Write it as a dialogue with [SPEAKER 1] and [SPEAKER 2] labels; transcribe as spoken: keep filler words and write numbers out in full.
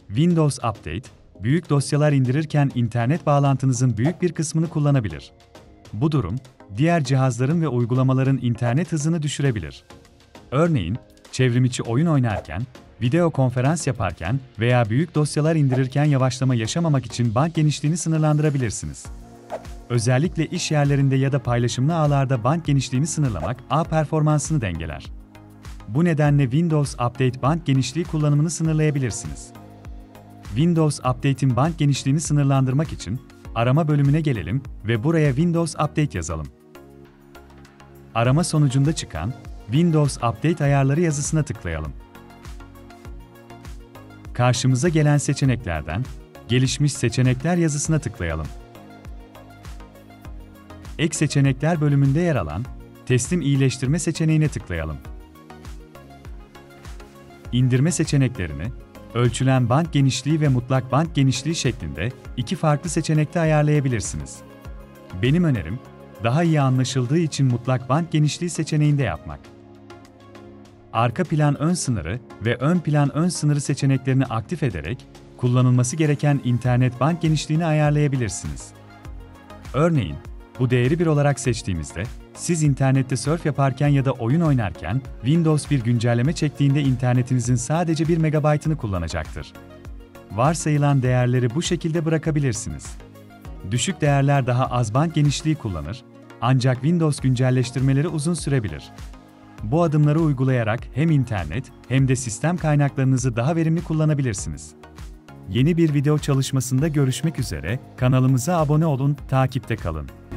[SPEAKER 1] Windows Update, büyük dosyalar indirirken internet bağlantınızın büyük bir kısmını kullanabilir. Bu durum, diğer cihazların ve uygulamaların internet hızını düşürebilir. Örneğin, çevrimiçi oyun oynarken, video konferans yaparken veya büyük dosyalar indirirken yavaşlama yaşamamak için band genişliğini sınırlandırabilirsiniz. Özellikle iş yerlerinde ya da paylaşımlı ağlarda band genişliğini sınırlamak, ağ performansını dengeler. Bu nedenle Windows Update band genişliği kullanımını sınırlayabilirsiniz. Windows Update'in band genişliğini sınırlandırmak için, arama bölümüne gelelim ve buraya Windows Update yazalım. Arama sonucunda çıkan, Windows Update ayarları yazısına tıklayalım. Karşımıza gelen seçeneklerden, gelişmiş seçenekler yazısına tıklayalım. Ek seçenekler bölümünde yer alan, teslim iyileştirme seçeneğine tıklayalım. İndirme seçeneklerini, ölçülen band genişliği ve mutlak band genişliği şeklinde iki farklı seçenekte ayarlayabilirsiniz. Benim önerim, daha iyi anlaşıldığı için mutlak band genişliği seçeneğinde yapmak. Arka plan ön sınırı ve ön plan ön sınırı seçeneklerini aktif ederek, kullanılması gereken internet band genişliğini ayarlayabilirsiniz. Örneğin, bu değeri bir olarak seçtiğimizde, siz internette surf yaparken ya da oyun oynarken, Windows bir güncelleme çektiğinde internetinizin sadece bir megabaytını kullanacaktır. Varsayılan değerleri bu şekilde bırakabilirsiniz. Düşük değerler daha az band genişliği kullanır, ancak Windows güncelleştirmeleri uzun sürebilir. Bu adımları uygulayarak hem internet hem de sistem kaynaklarınızı daha verimli kullanabilirsiniz. Yeni bir video çalışmasında görüşmek üzere, kanalımıza abone olun, takipte kalın.